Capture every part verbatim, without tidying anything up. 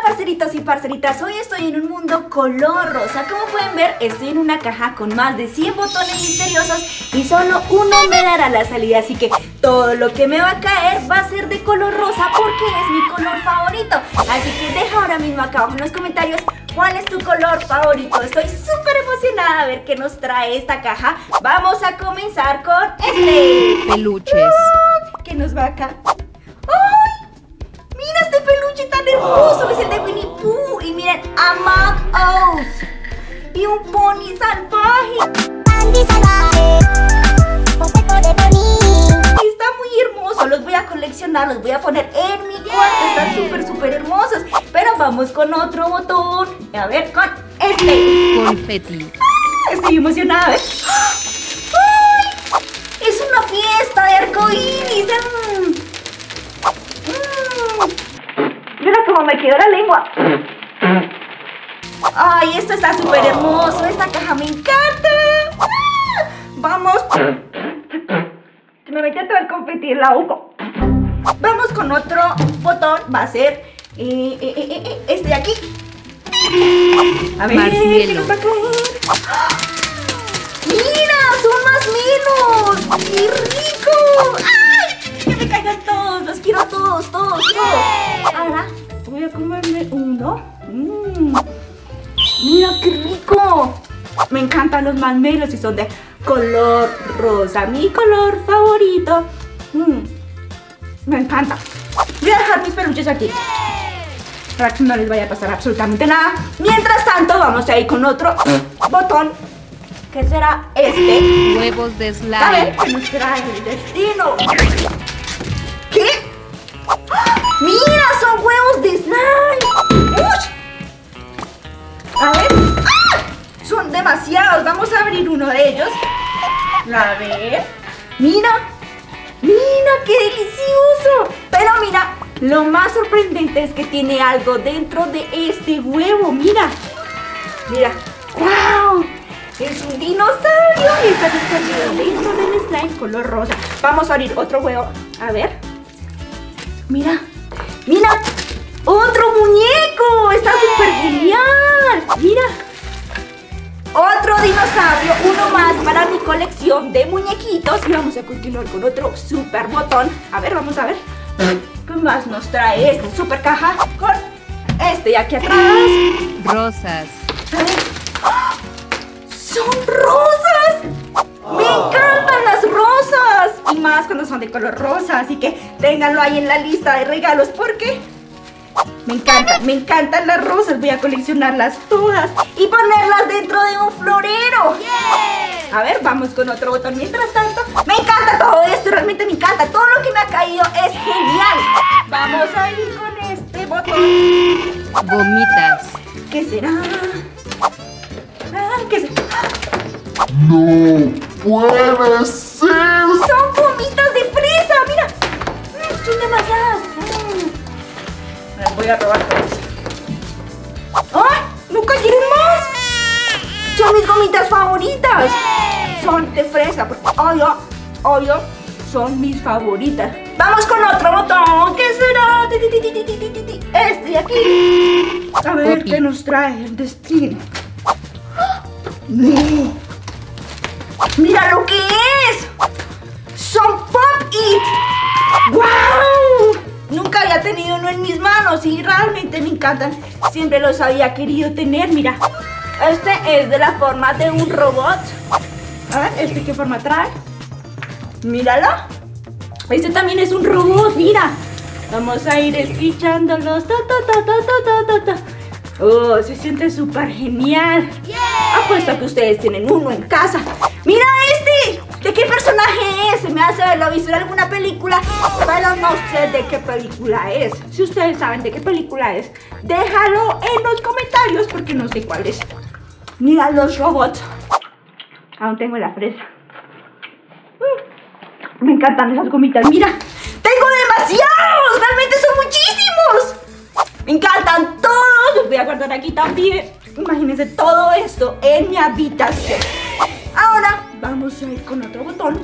parceritos y parceritas, hoy estoy en un mundo color rosa. Como pueden ver, estoy en una caja con más de cien botones misteriosos y solo uno me dará la salida. Así que todo lo que me va a caer va a ser de color rosa porque es mi color favorito. Así que deja ahora mismo acá abajo en los comentarios cuál es tu color favorito. Estoy súper emocionada a ver qué nos trae esta caja. Vamos a comenzar con este peluches. uh, ¿Qué nos va acá? ¡Ay! ¡Mira este peluche tan hermoso! Es el de Winnie Pooh. Y miren, Among Us. Y un pony salvaje. Andy salvaje, un cuerpo de pony. Está muy hermoso. Los voy a coleccionar, los voy a poner en mi cuarto. Están súper, súper hermosos. Pero vamos con otro botón. A ver, con este. Confeti. ¡Ah! Estoy emocionada. ¡Ay! Es una fiesta de arcoíris. Mm. Mira cómo me quedó la lengua. Ay, esto está súper hermoso. Esta caja me encanta. ¡Ah! Vamos. Se me metió todo el confeti en la boca. Vamos con otro botón. Va a ser eh, eh, eh, eh, este de aquí. A ver, ¿qué nos va a caer? ¡Ah! ¡Mira! ¡Son marshmallows! ¡Qué rico! ¡Ay! ¡Que me caigan todos! ¡Los quiero todos, todos, todos! Ahora voy a comerme uno. Mm. ¡Mira qué rico! Me encantan los marshmallows y son de color rosa. Mi color favorito. Mm. Me encanta. Voy a dejar mis peluches aquí para que no les vaya a pasar absolutamente nada. Mientras tanto, vamos a ir con otro botón, que será este. Huevos de slime. A ver, ¿qué nos trae el destino? ¿Qué? ¡Ah! ¡Mira! ¡Son huevos de slime! ¡Uy! A ver. ¡Ah! Son demasiados. Vamos a abrir uno de ellos. A ver. ¡Mira! ¡Mira qué delicioso! Pero mira, lo más sorprendente es que tiene algo dentro de este huevo. Mira. Mira. ¡Wow! Es un dinosaurio y está escondido dentro del slime color rosa. Vamos a abrir otro huevo. A ver. Mira. Mira. ¡Otro muñeco! Está súper genial. Mira. Otro dinosaurio. Uno más para mi colección de muñequitos. Y vamos a continuar con otro super botón. A ver, vamos a ver. ¿Qué más nos trae esta super caja? Con este de aquí atrás. Rosas. A ver. ¡Oh! ¡Son rosas! ¡Me encantan las rosas! Y más cuando son de color rosa. Así que ténganlo ahí en la lista de regalos porque me encantan, me encantan las rosas. Voy a coleccionarlas todas y ponerlas dentro de un florero. A ver, vamos con otro botón. Mientras tanto, me encanta todo esto. Realmente me encanta. Todo lo que me ha caído es genial. Vamos a ir con este botón. Gomitas. ¿Qué será? ¿Qué será? ¡No puede ser! ¡Son gomitas de fresa! ¡Mira! Mm, ¡son demasiadas! Mm. Las voy a robar todas. ¡Ay! ¡No cayeron más! ¡Son mis gomitas favoritas! Son de fresa, porque obvio, obvio, son mis favoritas. Vamos con otro botón. ¿Qué será? Este de aquí. A ver qué nos trae el destino. ¡No! ¡Mira lo que es! ¡Son Pop-It! ¡Wow! Nunca había tenido uno en mis manos y realmente me encantan. Siempre los había querido tener. Mira, este es de la forma de un robot. A ver, ¿este qué forma trae? Míralo. Este también es un robot, mira. Vamos a ir escuchándolos. Ta, ta, ta, ta, ta, ta, ta. Oh, se siente súper genial. Yeah. Apuesto que ustedes tienen uno en casa. ¡Mira este! ¿De qué personaje es? Se me hace haberlo visto en alguna película, pero no sé de qué película es. Si ustedes saben de qué película es, déjalo en los comentarios porque no sé cuál es. Mira los robots. Aún tengo la fresa. Mm, me encantan esas gomitas. Mira, tengo demasiados. Realmente son muchísimos. Me encantan todos. Los voy a guardar aquí también. Imagínense todo esto en mi habitación. Ahora vamos a ir con otro botón.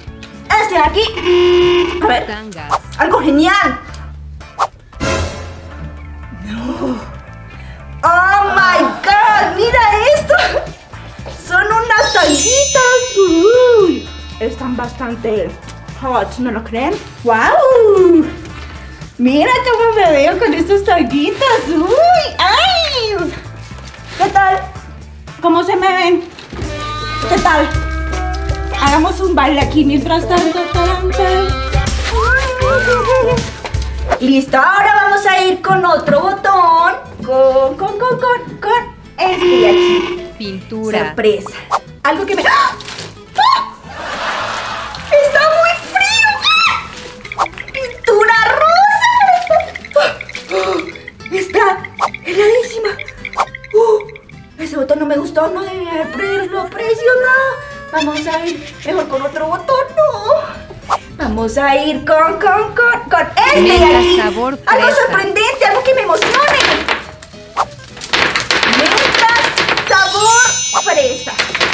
Este de aquí. A ver. Tangas. Algo genial. están bastante hot, ¿no lo creen? ¡Wow! Mira cómo me veo con estos tallitos. ¡Uy! ¡Ay! ¿Qué tal? ¿Cómo se me ven? ¿Qué tal? Hagamos un baile aquí mientras tanto. Listo, ahora vamos a ir con otro botón. Con, con, con, con, con este de aquí. Pintura. Sorpresa. Algo que me... ¡Ah! ¡Ah! ¡Está muy frío! ¡Pintura rosa! ¡Está heladísima! Uh, ese botón no me gustó, no debía haberlo presionado. Vamos a ir mejor con otro botón, no. Vamos a ir con, con, con, con este de Menta aquí. sabor Algo fresa. sorprendente, algo que me emocione. Menta sabor fresa.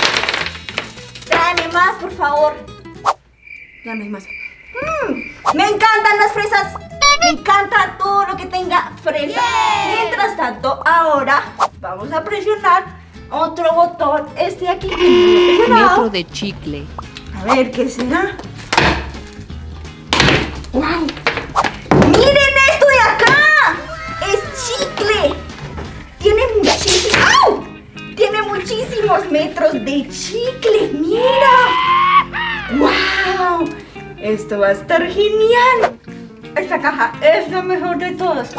Dame más, por favor. Ya no hay más. Mm, me encantan las fresas. Me encanta todo lo que tenga fresa. Mientras tanto, ahora vamos a presionar otro botón. Este de aquí. Metro de chicle. A ver, ¿qué será? ¡Wow! ¡Miren esto de acá! ¡Es chicle! Tiene muchísimos... ¡Au! Tiene muchísimos metros de chicle. ¡Mira! ¡Wow! Esto va a estar genial. Esta caja es la mejor de todas.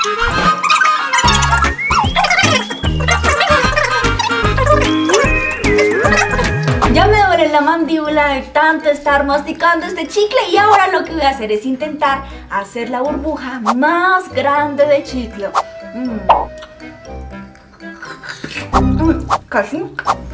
Ya me duele la mandíbula de tanto estar masticando este chicle y ahora lo que voy a hacer es intentar hacer la burbuja más grande de chicle. Mm. Mm, casi.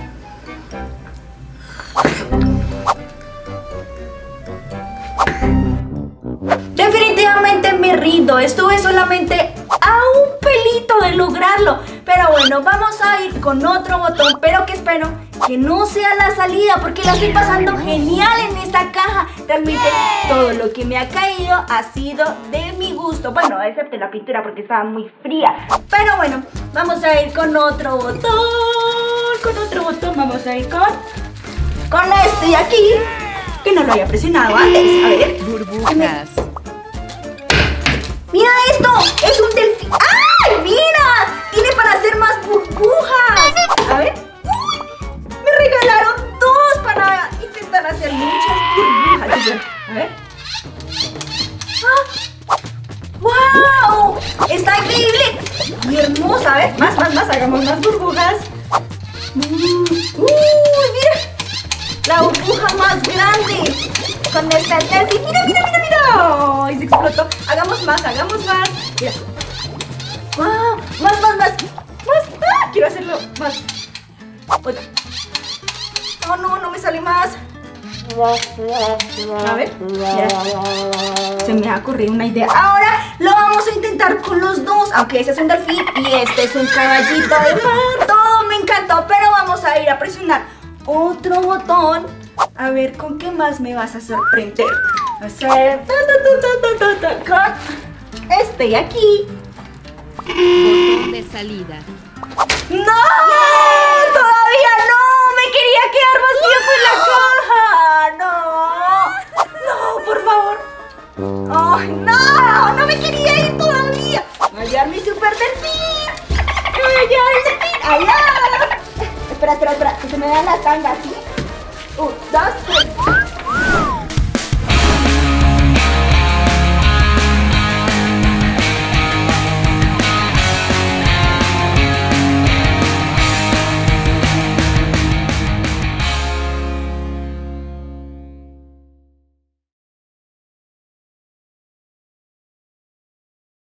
Definitivamente me rindo. Estuve solamente a un pelito de lograrlo. Pero bueno, vamos a ir con otro botón. Pero que espero que no sea la salida, porque la estoy pasando genial en esta caja. Realmente todo lo que me ha caído ha sido de mi gusto. Bueno, excepto la pintura porque estaba muy fría. Pero bueno, vamos a ir con otro botón. Con otro botón vamos a ir con Con este de aquí, que no lo había presionado antes. A ver. Burbujas. ¡Mira esto! ¡Es un delfín! ¡Ay! ¡Mira! Tiene para hacer más burbujas. A ver. ¡Uy! Me regalaron dos para intentar hacer muchas burbujas. A ver. ¡Ah! ¡Wow! ¡Está increíble! ¡Y hermosa! A ver, más, más, más. Hagamos más burbujas. ¡Uy! ¡Mira! La burbuja más grande. Con esta delfín. ¡Mira, mira, mira, mira! ¡Ay, se explotó! Hagamos más, hagamos más. Mira. ¡Wow! Más, más, más. Más. ¡Ah! Quiero hacerlo más. Otra. No, no, no me sale más. A ver. Mira. Se me ha ocurrido una idea. Ahora lo vamos a intentar con los dos. Aunque ese es un delfín y este es un caballito de mar. Todo me encantó. Pero vamos a ir a presionar otro botón. A ver con qué más me vas a sorprender. Hacer ta, ta, ta, ta, ta, ta, con este de aquí. Botón de salida. ¡No! ¡Todavía no! ¡Me quería quedar más tiempo en la caja! ¡No! ¡No, por favor! ¡Ay, no! ¡No me quería ir todavía! ¡Me voy a llevar mi super delfín! ¡Me voy a llevar el delfín! ¡Allá! Espera, espera, espera, que se me vean las tangas, ¿sí? Un, dos, tres.